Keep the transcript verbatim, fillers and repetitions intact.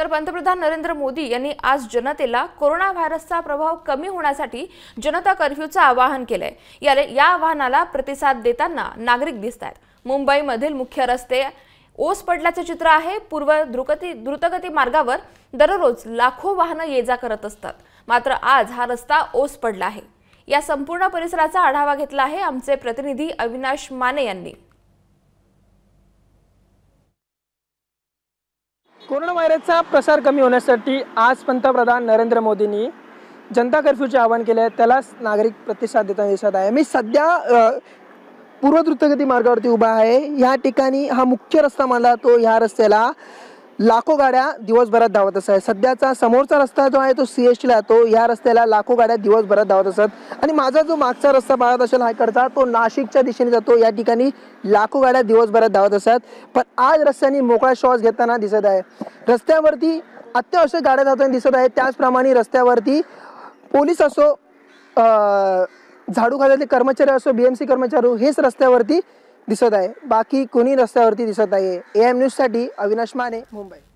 तर पंतप्रधान नरेंद्र मोदी यांनी आज जनतेला कोरोना व्हायरसचा प्रभाव कमी होण्यासाठी जनता कर्फ्यूचं आवाहन केलंय। या आवाहनाला प्रतिसाद देताना नागरिक दिसतात। मुंबईमधील मुख्य रस्ते ओस पडल्याचे चित्र आहे। पूर्व द्रुतगती द्रुतगती मार्गावर दररोज लाखो वाहनं ये-जा करत असतात, मात्र आज हा रस्ता ओस पडला आहे। या संपूर्ण परिसराचा आढावा घेतला आहे आमचे प्रतिनिधी अविनाश माने यांनी। कोरोना व्हायरसचा प्रसार कमी होण्यासाठी आज पंतप्रधान नरेंद्र मोदींनी जनता कर्फ्यूचे आवाहन केले आहे। त्यालाच नागरिक प्रतिसाद देताना दिसत आहे। मी सध्या पूर्व द्रुतगती मार्गावरती उभा आहे। या ठिकाणी हा मुख्य रस्ता मानला तो या रस्त्याला लाखो गाड्या दिवसभरात धावत असतात। सध्याचा समोरचा रस्ता जो आहे तो सीएसटीला तो या रस्त्याला लाखो गाड्या दिवसभरात धावत असतात आणि माझा जो मागचा रस्ता पाहत असेल हाकडचा तो नाशिकच्या दिशेने जातो। या ठिकाणी लाखो गाड्या दिवसभरात धावत असतात, पण आज रस्त्याने मोकळा श्वास घेताना दिसत आहे। रस्त्यावरती अत्यावश्यक गाड्या धावताना दिसत आहेत। त्याचप्रमाणे रस्त्यावरती पोलीस असो, झाडू खात्यातले कर्मचारी असो, बीएमसी कर्मचारी हेच रस्त्यावरती दिसत आहे। बाकी कोणी रस्त्यावरती दिसत आहे। एएम न्यूज साठी अविनाश माने, मुंबई।